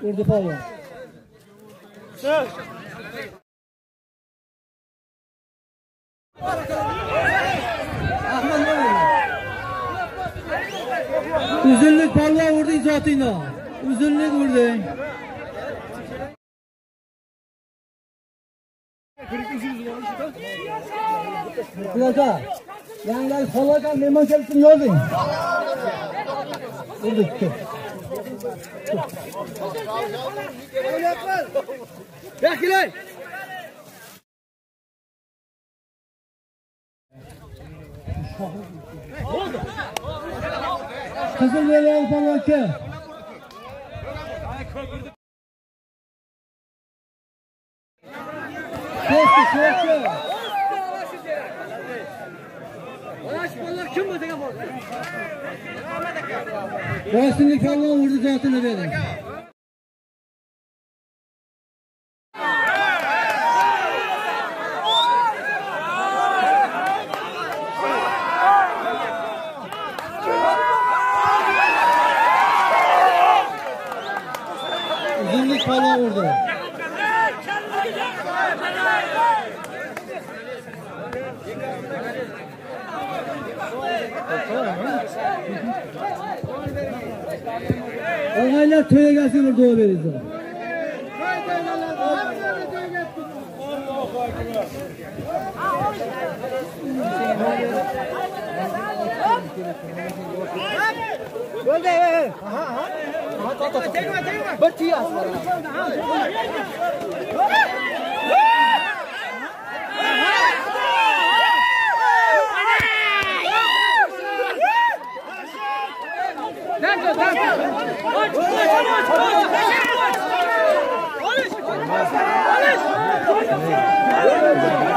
Urdu palvon. Uzunlik palvon urdi izotingni. Uzunlik urdi. Ularda yangilar xolagan mehmon kelsin yozing. Urdi. Bekleyin. Kızıl Veli Palvonki. Ko'rchi. Kim bu degan bor? Qo'shnilik palvon urdi zotini bering. Uzunlik palvon urdi. Ağaylar to'yagasini urdi o'raydi. Bo'ldi. Tegma. Bir tiyas. Danke.